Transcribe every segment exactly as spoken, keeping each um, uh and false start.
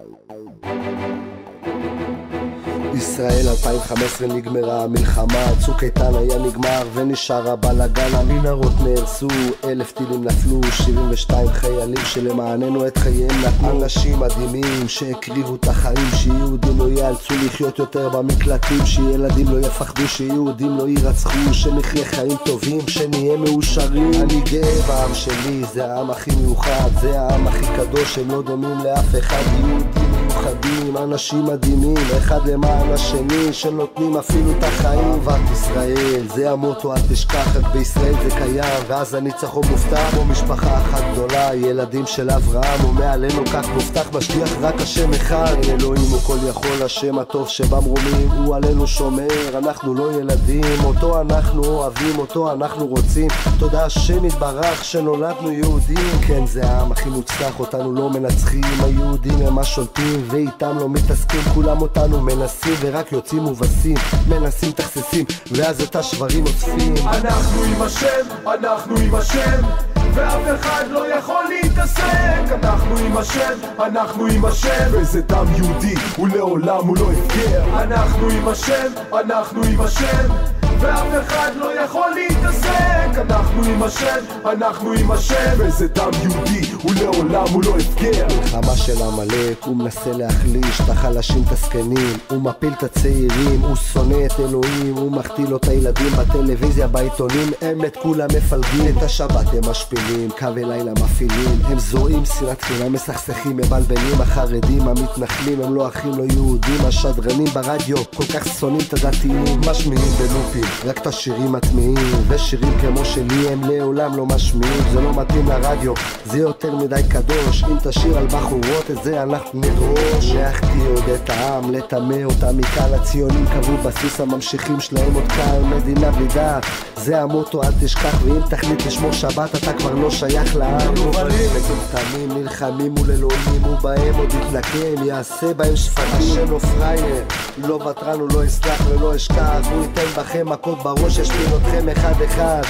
ישראל אלפיים וחמש עשרה נגמרה המלחמה, צוק איתן היה נגמר ונשאר הבלגן, המנהרות נהרסו, אלף טילים נפלו, שבעים ושתיים חיילים שלמעננו את חייהם נתנו. אנשים מדהימים שהקריבו את החיים, שיהודים לא ייאלצו לחיות יותר במקלטים, שילדים לא יפחדו, שיהודים לא יירצחו, שנחיה חיים טובים, שנהיה מאושרים. אני גאה בעם שלי, זה העם הכי מיוחד, זה העם הכי קדוש, הם לא דומים לאף אחד. יהודים מיוחדים, אנשים מדהימים, אחד למען השני, שנותנים אפילו את החיים. אהבת ישראל, זה המוטו, אל תשכח, רק בישראל זה קיים, ואז הניצחון מובטח, כמו משפחה אחת גדולה, ילדים של אברהם, ומעלינו כך מובטח, משגיח רק השם אחד. אלוהים הוא כל יכול, השם הטוב שבמרומים, הוא עלינו שומר, אנחנו לא ילדים, אותו אנחנו אוהבים, אותו אנחנו רוצים. תודה השם יתברך שנולדנו יהודים, כן זה העם הכי מוצלח, אותנו לא מנצחים, היהודים הם השולטים ואיתם לא מתעסקים, כולם אותנו מנסים ורק יוצאים מובסים, מנסים תכססים ואז את השברים אוספים. אנחנו עם השם, אנחנו עם השם, ואף אחד לא יכול להתעסק. אנחנו עם השם, אנחנו עם השם, וזה דם יהודי, ולעולם הוא לא הפקר. אנחנו עם השם, אנחנו עם השם, ואף אחד לא יכול להתעסק. אנחנו עם השם, אנחנו עם השם, וזה דם יהודי, ולעולם הוא לא הפקר. מלחמה של עמלק, הוא מנסה להחליש את החלשים, את הזקנים, הוא מפיל את הצעירים, הוא שונא את אלוהים, הוא מחטיל לו את הילדים בטלוויזיה, בעיתונים, הם את כולם מפלגים, את השבת הם משפילים, קווי לילה מפעילים, הם זורעים שנאת חינם, מסכסכים, מבלבלים, החרדים, המתנחלים, הם לא אחים, לא יהודים, השדרנים ברדיו, כל כך שונאים את הדתיים, משמיעים בלופים, רק את השירים מטמיעים, ושירים כמו שלי הם לעולם לא משמיעים, זה לא מתאים לרדיו, זה יותר מדי קדוש, אם תשיר על בחורות את זה אנחנו נדרוש. להחטיא עוד את העם, לטמא אותם מקהל, הציונים קבעו בסיס, הממשיכים שלהם עוד קהל, מדינה בלי דעת, זה המוטו אל תשכח, ואם תחליט לשמור שבת אתה כבר לא שייך לעם. מובלים מטומטמים נלחמים מול אלוהים, ובהם עוד יתנקם, יעשה בהם שפטים. השם לא פרייר, לא ותרן, הוא לא יסלח ולא אשכח, הוא ייתן בכם מכות בראש, ישלים אתכם אחד אחד.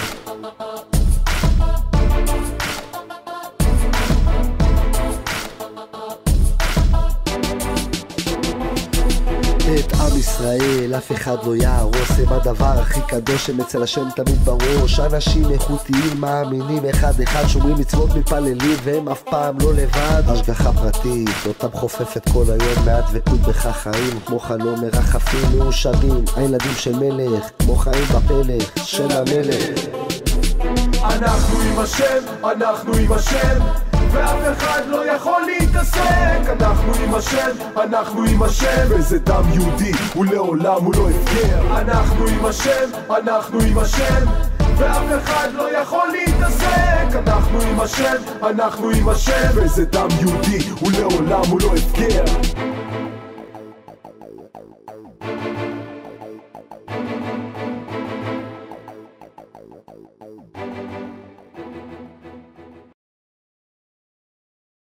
את עם ישראל אף אחד לא יהרוס, הם הדבר הכי קדוש, הם אצל השם תמיד בראש. אנשים איכותיים, מאמינים אחד אחד, שומרים מצוות, מתפללים, והם אף פעם לא לבד. השגחה פרטית, אותם חופפת כל היום, מעט דבקות בך חיים, כמו חלום מרחפים מאושרים, הילדים של מלך, כמו חיים בפלך של המלך. אנחנו עם השם, אנחנו עם השם, ואף אחד לא יכול להתעסק. אנחנו עם השם, אנחנו עם השם, וזה דם יהודי, ולעולם הוא לא הפקר. אנחנו עם השם, אנחנו עם השם, ואף אחד לא יכול להתעסק. אנחנו עם השם, אנחנו עם השם, וזה דם יהודי, ולעולם הוא לא הפקר.